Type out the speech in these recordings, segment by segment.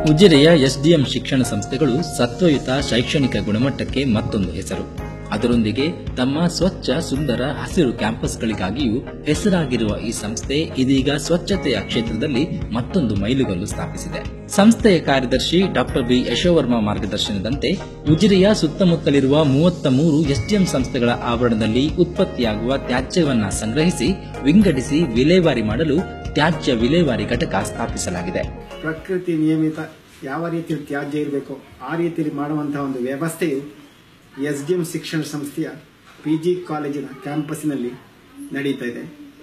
ಉಜಿರೆಯ SDM ಶಿಕ್ಷಣ ಸಂಸ್ಥೆಗಳು ಸತ್ವಯುತ ಶೈಕ್ಷಣಿಕ ಗುಣಮಟ್ಟಕ್ಕೆ ಮತ್ತೊಂದು ಹೆಸರು. ಅದರೊಂದಿಗೆ ತಮ್ಮ ಸ್ವಚ್ಛ ಸುಂದರ ಹಸಿರು ಕ್ಯಾಂಪಸ್ಗಳಿಗಾಗಿಯೂ ಹೆಸರಾಗಿರುವ ಈ ಸಂಸ್ಥೆ ಇದೀಗ ಸ್ವಚ್ಛತೆಯ ಕ್ಷೇತ್ರದಲ್ಲಿ ಮತ್ತೊಂದು ಮೈಲುಗಲ್ಲು ಸ್ಥಾಪಿಸಿದೆ. ಸಂಸ್ಥೆಯ ಕಾರ್ಯದರ್ಶಿ ಡಾಕ್ಟರ್ ಬಿ ಯಶೋವರ್ಮ ಮಾರ್ಗದರ್ಶನದಂತೆ ಉಜಿರೆಯ ಸುತ್ತಮುತ್ತಲಿರುವ 33 ಎಸ್ಡಿಎಂ ಸಂಸ್ಥೆಗಳ ಆವರಣದಲ್ಲಿ ಉತ್ಪತ್ತಿಯಾಗುವ ತ್ಯಾಜ್ಯವನ್ನ ಸಂಗ್ರಹಿಸಿ ವಿಂಗಡಿಸಿ ವಿಲೇವಾರಿ ಮಾಡಲು ತ್ಯಾಜ್ಯ ವಿಲೇವಾರಿ ಘಟಕ ಸ್ಥಾಪಿಸಲಾಗಿದೆ. ಪ್ರಕೃತಿ ನಿಯಮಿತ ಯಾವ ರೀತಿಯಲ್ಲಿ ತ್ಯಾಜ್ಯ ಇರಬೇಕು ಆ ರೀತಿಯಲ್ಲಿ ಮಾಡುವಂತಹ ಒಂದು ವ್ಯವಸ್ಥೆಯು ಎಸ್ಡಿಎಂ ಶಿಕ್ಷಣ ಸಂಸ್ಥೆಯ ಪಿಜಿ ಕಾಲೇಜಿನ ಕ್ಯಾಂಪಸ್ಸಿನಲ್ಲಿ ನಡೆಯುತ್ತಾ ಇದೆ.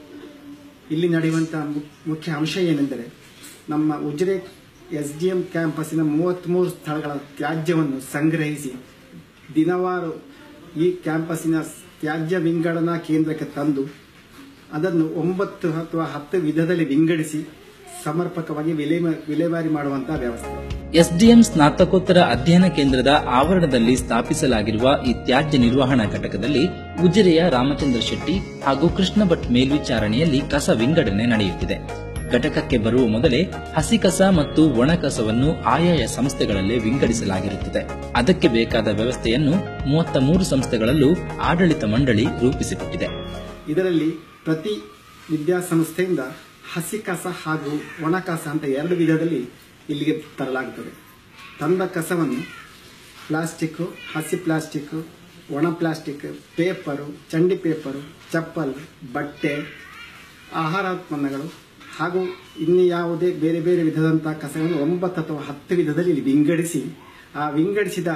ಇಲ್ಲಿ ನಡೆಯುವಂತಹ ಮುಖ್ಯ ಅಂಶ ಏನೆಂದರೆ, ನಮ್ಮ ಉಜಿರೆ ಎಸ್ಡಿಎಂ ಕ್ಯಾಂಪಸ್ಸಿನ 33 ಸ್ಥಳಗಳ ತ್ಯಾಜ್ಯವನ್ನು ಸಂಗ್ರಹಿಸಿ ದಿನವಾರು ಈ ಕ್ಯಾಂಪಸ್ಸಿನ ತ್ಯಾಜ್ಯ ವಿಂಗಡಣಾ ಕೇಂದ್ರಕ್ಕೆ ತಂದು ಅದನ್ನು 9 ಅಥವಾ 10 ವಿಧದಲ್ಲಿ ವಿಂಗಡಿಸಿ ಸಮರ್ಪಕವಾಗಿ ವಿಲೇವಾರಿ ಮಾಡುವಂತಹ ವ್ಯವಸ್ಥೆ. ಎಸ್ಡಿಎಂ ಸ್ನಾತಕೋತ್ತರ ಅಧ್ಯಯನ ಕೇಂದ್ರದ ಆವರಣದಲ್ಲಿ ಸ್ಥಾಪಿಸಲಾಗಿರುವ ಈ ತ್ಯಾಜ್ಯ ನಿರ್ವಹಣಾ ಘಟಕದಲ್ಲಿ ಉಜಿರೆಯ ರಾಮಚಂದ್ರ ಶೆಟ್ಟಿ ಹಾಗೂ ಕೃಷ್ಣ ಭಟ್ ಮೇಲ್ವಿಚಾರಣೆಯಲ್ಲಿ ಕಸ ವಿಂಗಡಣೆ ನಡೆಯುತ್ತಿದೆ. ಘಟಕಕ್ಕೆ ಬರುವ ಮೊದಲೇ ಹಸಿ ಕಸ ಮತ್ತು ಒಣ ಕಸವನ್ನು ಆಯಾಯ ಸಂಸ್ಥೆಗಳಲ್ಲೇ ವಿಂಗಡಿಸಲಾಗಿರುತ್ತದೆ. ಅದಕ್ಕೆ ಬೇಕಾದ ವ್ಯವಸ್ಥೆಯನ್ನು 33 ಸಂಸ್ಥೆಗಳಲ್ಲೂ ಆಡಳಿತ ಮಂಡಳಿ ರೂಪಿಸಿಕೊಟ್ಟಿದೆ. ಇದರಲ್ಲಿ ಪ್ರತಿ ವಿದ್ಯಾಸಂಸ್ಥೆಯಿಂದ ಹಸಿ ಕಸ ಹಾಗೂ ಒಣ ಕಸ ಅಂತ 2 ವಿಧದಲ್ಲಿ ಇಲ್ಲಿಗೆ ತರಲಾಗುತ್ತದೆ. ತಂದ ಕಸವನ್ನು ಪ್ಲಾಸ್ಟಿಕ್, ಹಸಿ ಪ್ಲಾಸ್ಟಿಕ್, ಒಣ ಪ್ಲಾಸ್ಟಿಕ್, ಪೇಪರು, ಚಂಡಿ ಪೇಪರು, ಚಪ್ಪಲ್, ಬಟ್ಟೆ, ಆಹಾರ ಉತ್ಪನ್ನಗಳು ಹಾಗೂ ಇನ್ನು ಯಾವುದೇ ಬೇರೆ ಬೇರೆ ವಿಧದಂತಹ ಕಸವನ್ನು 9 ಅಥವಾ 10 ವಿಧದಲ್ಲಿ ಇಲ್ಲಿ ವಿಂಗಡಿಸಿ ಆ ವಿಂಗಡಿಸಿದ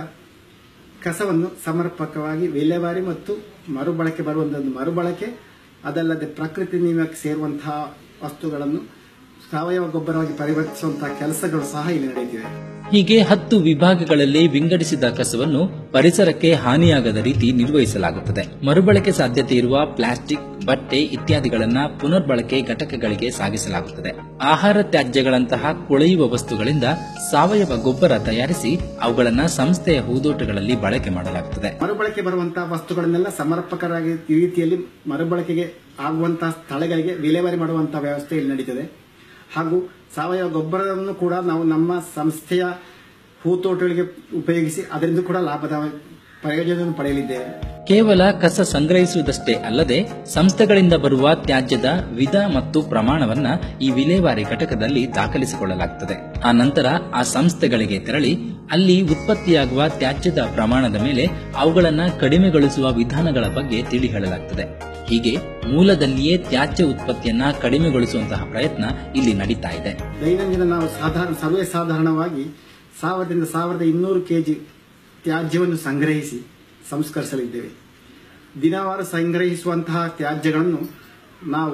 ಕಸವನ್ನು ಸಮರ್ಪಕವಾಗಿ ವಿಲೇವಾರಿ ಮತ್ತು ಮರುಬಳಕೆ ಬರುವಂತಹ ಮರುಬಳಕೆ, ಅದಲ್ಲದೆ ಪ್ರಕೃತಿ ನಿಯಮಕ್ಕೆ ಸೇರುವಂತಹ ವಸ್ತುಗಳನ್ನು ಸಾವಯವ ಗೊಬ್ಬರವಾಗಿ ಪರಿವರ್ತಿಸುವಂತಹ ಕೆಲಸಗಳು ಸಹ ಇಲ್ಲಿ ನಡೆಯುತ್ತಿವೆ. ಹೀಗೆ 10 ವಿಭಾಗಗಳಲ್ಲಿ ವಿಂಗಡಿಸಿದ ಕಸವನ್ನು ಪರಿಸರಕ್ಕೆ ಹಾನಿಯಾಗದ ರೀತಿ ನಿರ್ವಹಿಸಲಾಗುತ್ತದೆ. ಮರುಬಳಕೆ ಸಾಧ್ಯತೆ ಇರುವ ಪ್ಲಾಸ್ಟಿಕ್, ಬಟ್ಟೆ ಇತ್ಯಾದಿಗಳನ್ನು ಪುನರ್ಬಳಕೆ ಘಟಕಗಳಿಗೆ ಸಾಗಿಸಲಾಗುತ್ತದೆ. ಆಹಾರ ತ್ಯಾಜ್ಯಗಳಂತಹ ಕೊಳೆಯುವ ವಸ್ತುಗಳಿಂದ ಸಾವಯವ ಗೊಬ್ಬರ ತಯಾರಿಸಿ ಅವುಗಳನ್ನು ಸಂಸ್ಥೆಯ ಹೂದೋಟಗಳಲ್ಲಿ ಬಳಕೆ ಮಾಡಲಾಗುತ್ತದೆ. ಮರುಬಳಕೆ ಬರುವಂತಹ ವಸ್ತುಗಳನ್ನೆಲ್ಲ ಸಮರ್ಪಕವಾಗಿ ರೀತಿಯಲ್ಲಿ ಮರುಬಳಕೆಗೆ ಆಗುವಂತಹ ಸ್ಥಳಗಳಿಗೆ ವಿಲೇವಾರಿ ಮಾಡುವಂತಹ ವ್ಯವಸ್ಥೆ ಇಲ್ಲಿ ನಡೀತದೆ. ಹಾಗೂ ಸಾವಯವ ಗೊಬ್ಬರವನ್ನು ಕೂಡ ನಾವು ನಮ್ಮ ಸಂಸ್ಥೆಯ ಹೂತೋಟಗಳಿಗೆ ಉಪಯೋಗಿಸಿ ಅದರಿಂದ ಕೂಡ ಲಾಭದ ಪ್ರಯೋಜನವನ್ನು ಪಡೆಯಲಿದ್ದೇವೆ. ಕೇವಲ ಕಸ ಸಂಗ್ರಹಿಸುವುದಷ್ಟೇ ಅಲ್ಲದೆ ಸಂಸ್ಥೆಗಳಿಂದ ಬರುವ ತ್ಯಾಜ್ಯದ ವಿಧ ಮತ್ತು ಪ್ರಮಾಣವನ್ನ ಈ ವಿಲೇವಾರಿ ಘಟಕದಲ್ಲಿ ದಾಖಲಿಸಿಕೊಳ್ಳಲಾಗುತ್ತದೆ. ಆ ನಂತರ ಆ ಸಂಸ್ಥೆಗಳಿಗೆ ತೆರಳಿ ಅಲ್ಲಿ ಉತ್ಪತ್ತಿಯಾಗುವ ತ್ಯಾಜ್ಯದ ಪ್ರಮಾಣದ ಮೇಲೆ ಅವುಗಳನ್ನು ಕಡಿಮೆಗೊಳಿಸುವ ವಿಧಾನಗಳ ಬಗ್ಗೆ ತಿಳಿ ಹೇಳಲಾಗುತ್ತದೆ. ಹೀಗೆ ಮೂಲದಲ್ಲಿಯೇ ತ್ಯಾಜ್ಯ ಉತ್ಪತ್ತಿಯನ್ನ ಕಡಿಮೆಗೊಳಿಸುವಂತಹ ಪ್ರಯತ್ನ ಇಲ್ಲಿ ನಡೀತಾ ಇದೆ. ದೈನಂದಿನ ನಾವು ಸರ್ವೇ ಸಾಧಾರಣವಾಗಿ 1000ರಿಂದ 1200 ಕೆಜಿ ತ್ಯಾಜ್ಯವನ್ನು ಸಂಗ್ರಹಿಸಿ ಸಂಸ್ಕರಿಸಲಿದ್ದೇವೆ. ದಿನವಾರು ಸಂಗ್ರಹಿಸುವಂತಹ ತ್ಯಾಜ್ಯಗಳನ್ನು ನಾವು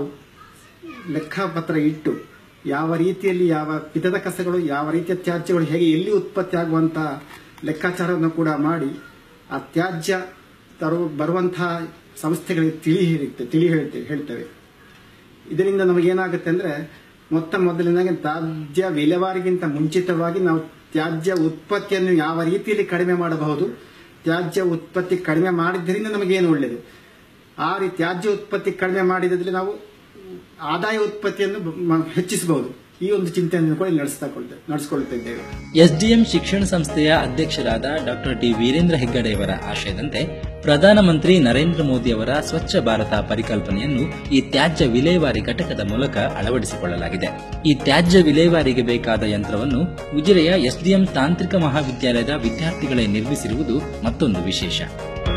ಲೆಕ್ಕಪತ್ರ ಇಟ್ಟು ಯಾವ ರೀತಿಯಲ್ಲಿ ಯಾವ ವಿಧದ ಕಸಗಳು, ಯಾವ ರೀತಿಯ ತ್ಯಾಜ್ಯಗಳು ಹೇಗೆ ಎಲ್ಲಿ ಉತ್ಪತ್ತಿ ಆಗುವಂತಹ ಲೆಕ್ಕಾಚಾರವನ್ನು ಕೂಡ ಮಾಡಿ ಆ ತ್ಯಾಜ್ಯ ಬರುವಂತಹ ಸಂಸ್ಥೆಗಳಿಗೆ ತಿಳಿ ಹೇಳ್ತೇವೆ. ಇದರಿಂದ ನಮಗೇನಾಗುತ್ತೆ ಅಂದರೆ, ಮೊದಲಿನಾಗೆ ತ್ಯಾಜ್ಯ ವಿಲೇವಾರಿಗಿಂತ ಮುಂಚಿತವಾಗಿ ನಾವು ತ್ಯಾಜ್ಯ ಉತ್ಪತ್ತಿಯನ್ನು ಯಾವ ರೀತಿಯಲ್ಲಿ ಕಡಿಮೆ ಮಾಡಬಹುದು, ತ್ಯಾಜ್ಯ ಉತ್ಪತ್ತಿ ಕಡಿಮೆ ಮಾಡಿದ್ದರಿಂದ ನಮಗೇನು ಒಳ್ಳೆಯದು, ಆ ರೀತಿ ತ್ಯಾಜ್ಯ ಉತ್ಪತ್ತಿ ಕಡಿಮೆ ಮಾಡಿದಲ್ಲಿ ನಾವು ಆದಾಯ ಉತ್ಪತ್ತಿಯನ್ನು ಹೆಚ್ಚಿಸಬಹುದು. ಈ ಒಂದು ಚಿಂತನೆಯನ್ನು ಕೂಡ ನಡೆಸಿಕೊಳ್ಳುತ್ತಿದ್ದೇವೆ. ಎಸ್ಡಿಎಂ ಶಿಕ್ಷಣ ಸಂಸ್ಥೆಯ ಅಧ್ಯಕ್ಷರಾದ ಡಾಕ್ಟರ್ ಡಿ ವೀರೇಂದ್ರ ಹೆಗ್ಗಡೆಯವರ ಆಶಯದಂತೆ ಪ್ರಧಾನಮಂತ್ರಿ ನರೇಂದ್ರ ಮೋದಿ ಅವರ ಸ್ವಚ್ಛ ಭಾರತ ಪರಿಕಲ್ಪನೆಯನ್ನು ಈ ತ್ಯಾಜ್ಯ ವಿಲೇವಾರಿ ಘಟಕದ ಮೂಲಕ ಅಳವಡಿಸಿಕೊಳ್ಳಲಾಗಿದೆ. ಈ ತ್ಯಾಜ್ಯ ವಿಲೇವಾರಿಗೆ ಬೇಕಾದ ಯಂತ್ರವನ್ನು ಉಜಿರೆಯ ಎಸ್ಡಿಎಂ ತಾಂತ್ರಿಕ ಮಹಾವಿದ್ಯಾಲಯದ ವಿದ್ಯಾರ್ಥಿಗಳೇ ನಿರ್ಮಿಸಿರುವುದು ಮತ್ತೊಂದು ವಿಶೇಷ.